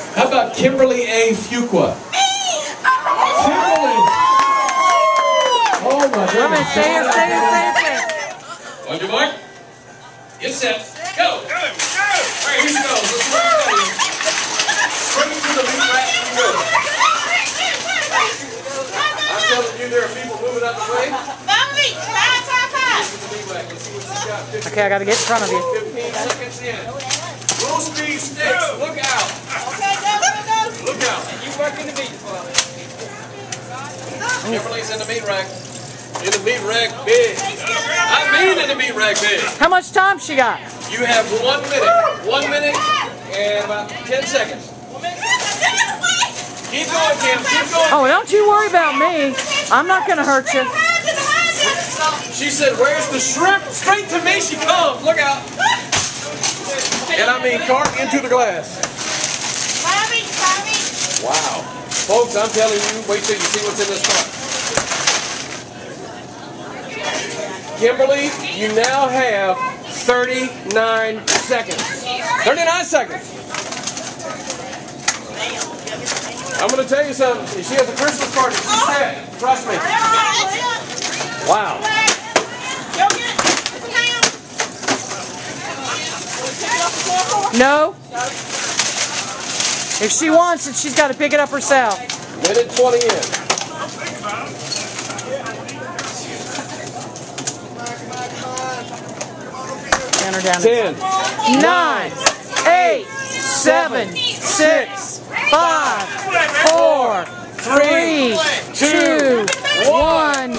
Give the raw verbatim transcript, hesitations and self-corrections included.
How about Kimberly A. Fuqua? Kimberly! Oh my goodness. Stay here, stay here, stay here, stay here. On your mark. Get set. Go! Go! Go! Alright, here she goes. Let's see what you got here. Straight to the lead rack you go. I'm telling you, there are people moving out the way. Okay, I gotta get in front of you. fifteen seconds in. Full speed sticks. Look out. Okay, go, go, go. Look out. You work in the meat for me. Kimberly's in the meat rack. In the meat rack big. I mean in the meat rack big. How much time she got? You have one minute. One minute and about ten seconds. Keep going, Kim. Keep going. Oh, don't you worry about me. I'm not gonna hurt you. She said, where's the shrimp? Straight to me she comes. Look out. And I mean cart into the glass. Wow. Folks, I'm telling you, wait till you see what's in this cart. Kimberly, you now have thirty-nine seconds. thirty-nine seconds. I'm going to tell you something. She has a Christmas party. She's set. Trust me. Wow. No. If she wants it, she's got to pick it up herself. Minute twenty in. Down or down. ten. Nine. Eight. Seven. Six. Five. Four. Three. Two. One.